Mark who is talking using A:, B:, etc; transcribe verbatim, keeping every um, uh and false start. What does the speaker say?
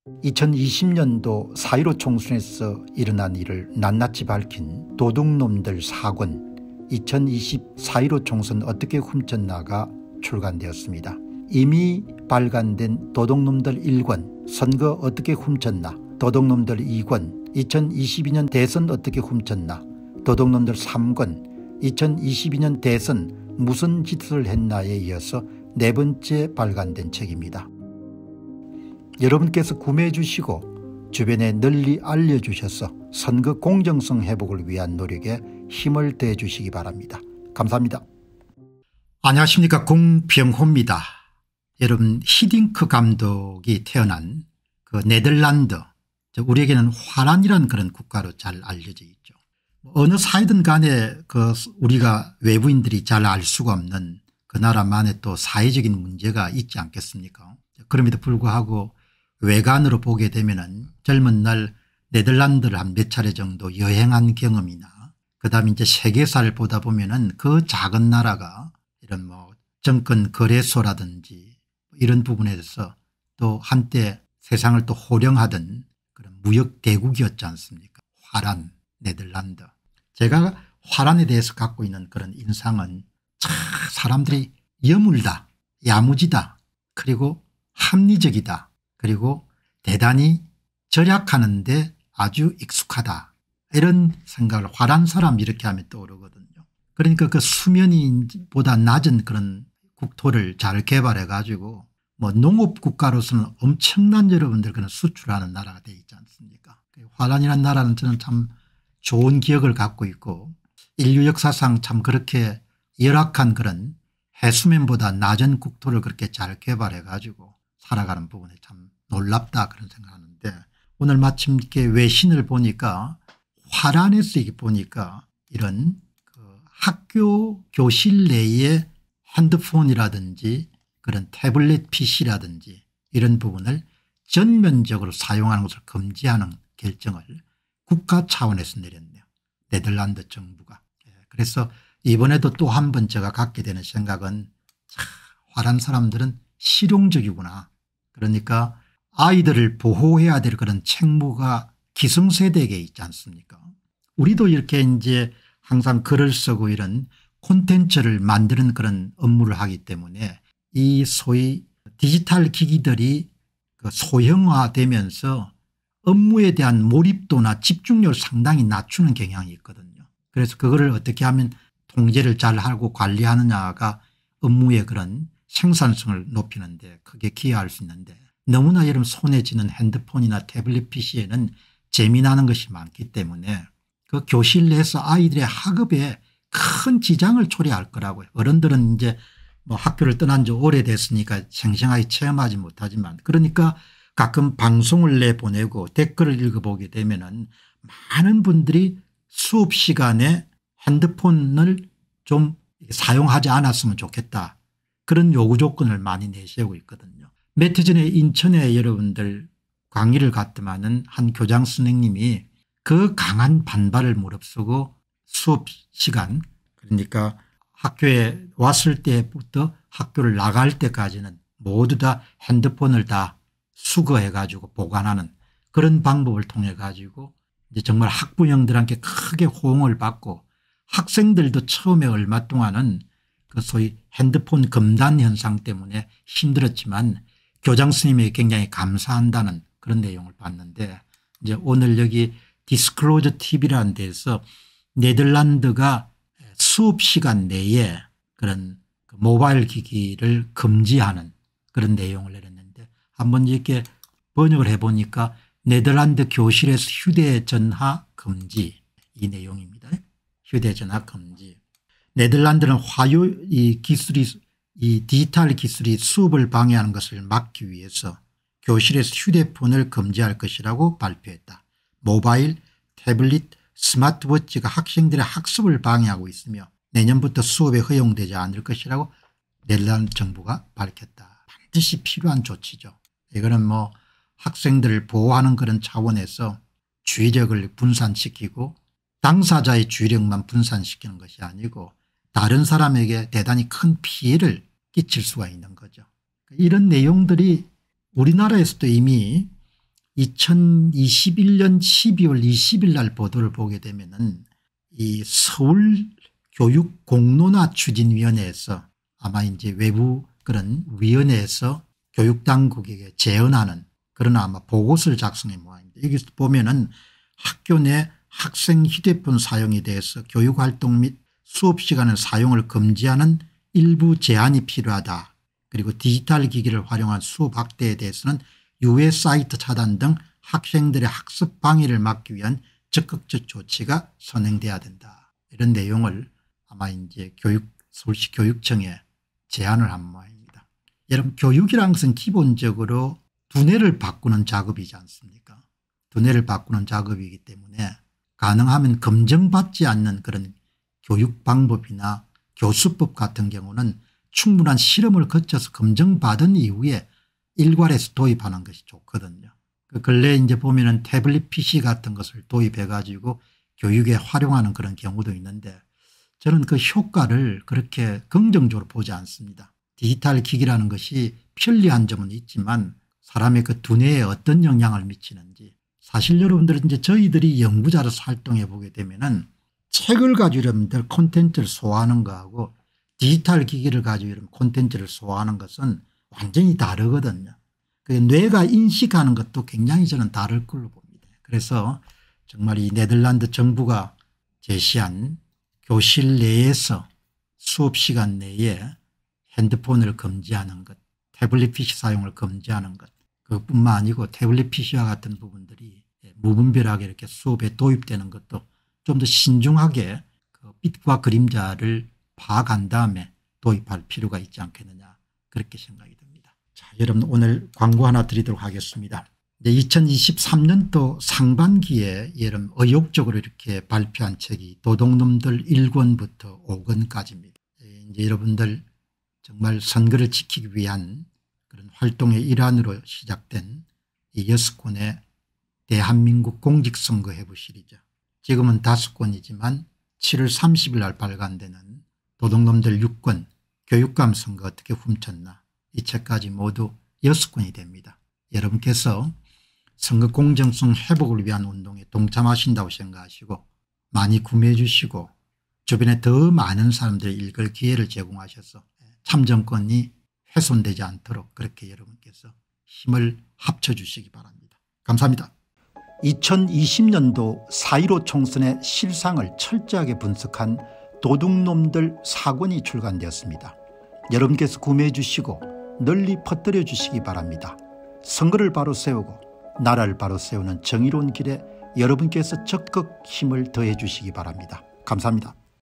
A: 이천이십 년도 사 일오 총선에서 일어난 일을 낱낱이 밝힌 도둑놈들 사 권 이천이십 사 일오 총선 어떻게 훔쳤나가 출간되었습니다. 이미 발간된 도둑놈들 일 권 선거 어떻게 훔쳤나, 도둑놈들 이 권 이천이십이 년 대선 어떻게 훔쳤나, 도둑놈들 삼 권 이천이십이 년 대선 무슨 짓을 했나에 이어서 네 번째 발간된 책입니다. 여러분께서 구매해 주시고 주변에 널리 알려주셔서 선거 공정성 회복을 위한 노력에 힘을 더해 주시기 바랍니다. 감사합니다. 안녕하십니까, 공병호입니다. 여러분, 히딩크 감독이 태어난 그 네덜란드, 우리에게는 화란이라는 그런 국가로 잘 알려져 있죠. 어느 사회든 간에 그 우리가 외부인들이 잘 알 수가 없는 그 나라만의 또 사회적인 문제가 있지 않겠습니까? 그럼에도 불구하고 외관으로 보게 되면은 젊은 날 네덜란드를 한 몇 차례 정도 여행한 경험이나 그다음에 이제 세계사를 보다 보면은 그 작은 나라가 이런 뭐 정권 거래소라든지 이런 부분에서 또 한때 세상을 또 호령하던 그런 무역 대국이었지 않습니까? 화란 네덜란드. 제가 화란에 대해서 갖고 있는 그런 인상은 참 사람들이 여물다, 야무지다, 그리고 합리적이다, 그리고 대단히 절약하는데 아주 익숙하다, 이런 생각을 화란 사람 이렇게 하면 떠오르거든요. 그러니까 그 수면이 보다 낮은 그런 국토를 잘 개발해 가지고 뭐 농업 국가로서는 엄청난 여러분들 그런 수출하는 나라가 되어 있지 않습니까? 화란이라는 나라는 저는 참 좋은 기억을 갖고 있고 인류 역사상 참 그렇게 열악한 그런 해수면보다 낮은 국토를 그렇게 잘 개발해 가지고 살아가는 부분에 참 놀랍다 그런 생각하는데, 오늘 마침 이렇게 외신을 보니까 화란에서 이렇게 보니까 이런 그 학교 교실 내에 핸드폰이라든지 그런 태블릿 피씨라든지 이런 부분을 전면적으로 사용하는 것을 금지하는 결정을 국가 차원에서 내렸네요. 네덜란드 정부가. 그래서 이번에도 또 한 번 제가 갖게 되는 생각은 참 화란 사람들은 실용적이구나. 그러니까 아이들을 보호해야 될 그런 책무가 기성세대에게 있지 않습니까? 우리도 이렇게 이제 항상 글을 쓰고 이런 콘텐츠를 만드는 그런 업무를 하기 때문에 이 소위 디지털 기기들이 소형화되면서 업무에 대한 몰입도나 집중력을 상당히 낮추는 경향이 있거든요. 그래서 그거를 어떻게 하면 통제를 잘 하고 관리하느냐가 업무의 그런 생산성을 높이는 데 크게 기여할 수 있는데, 너무나 여러분 손에 쥐는 핸드폰이나 태블릿 피씨에는 재미나는 것이 많기 때문에 그 교실 내에서 아이들의 학업에 큰 지장을 초래할 거라고요. 어른들은 이제 뭐 학교를 떠난 지 오래됐으니까 생생하게 체험하지 못하지만, 그러니까 가끔 방송을 내보내고 댓글을 읽어보게 되면은 많은 분들이 수업 시간에 핸드폰을 좀 사용하지 않았으면 좋겠다, 그런 요구 조건을 많이 내세우고 있거든요. 몇 해 전에 인천에 여러분들 강의를 갔더만은 한 교장 선생님이 그 강한 반발을 무릅쓰고 수업 시간, 그러니까 학교에 왔을 때부터 학교를 나갈 때까지는 모두 다 핸드폰을 다 수거해 가지고 보관하는 그런 방법을 통해 가지고 이제 정말 학부형들한테 크게 호응을 받고, 학생들도 처음에 얼마 동안은 그 소위 핸드폰 금단 현상 때문에 힘들었지만 교장 선생님에게 굉장히 감사한다는 그런 내용을 봤는데, 이제 오늘 여기 디스클로저 티비라는 데서 네덜란드가 수업 시간 내에 그런 모바일 기기를 금지하는 그런 내용을 내렸는데, 한번 이렇게 번역을 해보니까 네덜란드 교실에서 휴대전화 금지, 이 내용입니다. 휴대전화 금지. 네덜란드는 화요 이 기술이 이 디지털 기술이 수업을 방해하는 것을 막기 위해서 교실에서 휴대폰을 금지할 것이라고 발표했다. 모바일, 태블릿, 스마트워치가 학생들의 학습을 방해하고 있으며 내년부터 수업에 허용되지 않을 것이라고 네덜란드 정부가 밝혔다. 반드시 필요한 조치죠. 이거는 뭐 학생들을 보호하는 그런 차원에서 주의력을 분산시키고 당사자의 주의력만 분산시키는 것이 아니고 다른 사람에게 대단히 큰 피해를 끼칠 수가 있는 거죠. 이런 내용들이 우리나라에서도 이미 이천이십일 년 십이월 이십일 날 보도를 보게 되면은 이 서울 교육 공론화 추진위원회에서 아마 이제 외부 그런 위원회에서 교육당국에게 제언하는 그런 아마 보고서를 작성해 모양입니다. 여기서 보면은 학교 내 학생 휴대폰 사용에 대해서 교육활동 및 수업시간의 사용을 금지하는 일부 제한이 필요하다. 그리고 디지털 기기를 활용한 수업 확대에 대해서는 유해 사이트 차단 등 학생들의 학습 방해를 막기 위한 적극적 조치가 선행돼야 된다. 이런 내용을 아마 이제 교육 서울시 교육청에 제안을 한 모양입니다. 여러분 교육이라는 것은 기본적으로 두뇌를 바꾸는 작업이지 않습니까? 두뇌를 바꾸는 작업이기 때문에 가능하면 검증받지 않는 그런 교육 방법이나 교수법 같은 경우는 충분한 실험을 거쳐서 검증받은 이후에 일괄해서 도입하는 것이 좋거든요. 그 근래 이제 보면은 태블릿 피씨 같은 것을 도입해 가지고 교육에 활용하는 그런 경우도 있는데 저는 그 효과를 그렇게 긍정적으로 보지 않습니다. 디지털 기기라는 것이 편리한 점은 있지만 사람의 그 두뇌에 어떤 영향을 미치는지 사실 여러분들 이제 저희들이 연구자로서 활동해 보게 되면은 책을 가지고 여러분들 콘텐츠를 소화하는 거하고 디지털 기기를 가지고 이런 콘텐츠를 소화하는 것은 완전히 다르거든요. 그 뇌가 인식하는 것도 굉장히 저는 다를 걸로 봅니다. 그래서 정말 이 네덜란드 정부가 제시한 교실 내에서 수업 시간 내에 핸드폰을 금지하는 것, 태블릿 피씨 사용을 금지하는 것, 그것뿐만 아니고 태블릿 피씨와 같은 부분들이 무분별하게 이렇게 수업에 도입되는 것도 좀 더 신중하게 그 빛과 그림자를 파악한 다음에 도입할 필요가 있지 않겠느냐 그렇게 생각이 듭니다. 자, 여러분 오늘 광고 하나 드리도록 하겠습니다. 이제 이천이십삼 년도 상반기에 여러분 의욕적으로 이렇게 발표한 책이 도둑놈들 일 권부터 오 권까지입니다. 이제 여러분들 정말 선거를 지키기 위한 그런 활동의 일환으로 시작된 이 여섯 권의 대한민국 공직선거 해부 시리즈. 지금은 다섯 권이지만 칠월 삼십일 날 발간되는 도둑놈들 육 권 교육감 선거 어떻게 훔쳤나 이 책까지 모두 여섯 권이 됩니다. 여러분께서 선거 공정성 회복을 위한 운동에 동참하신다고 생각하시고 많이 구매해 주시고 주변에 더 많은 사람들이 읽을 기회를 제공하셔서 참정권이 훼손되지 않도록 그렇게 여러분께서 힘을 합쳐 주시기 바랍니다. 감사합니다. 이천이십 년도 사 일오 총선의 실상을 철저하게 분석한 도둑놈들 사 권이 출간되었습니다. 여러분께서 구매해 주시고 널리 퍼뜨려 주시기 바랍니다. 선거를 바로 세우고 나라를 바로 세우는 정의로운 길에 여러분께서 적극 힘을 더해 주시기 바랍니다. 감사합니다.